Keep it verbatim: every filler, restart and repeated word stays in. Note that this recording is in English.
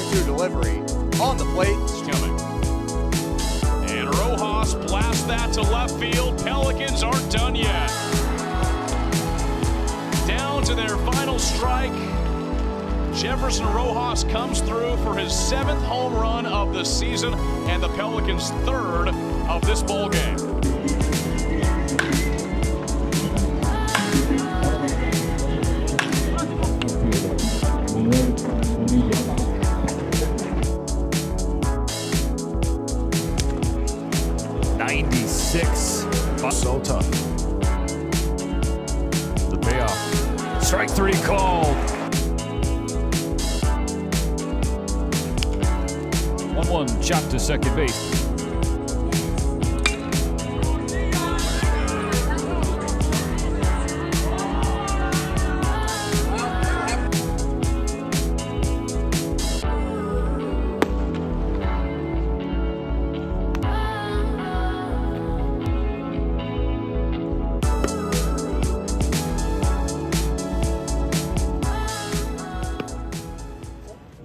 two delivery. On the plate. It's coming. And Rojas blasts that to left field. Pelicans aren't done yet. Down to their final strike. Jefferson Rojas comes through for his seventh home run of the season and the Pelicans' third of this ball game. ninety-six. So tough. The payoff. Strike three called. one one, chop to second base.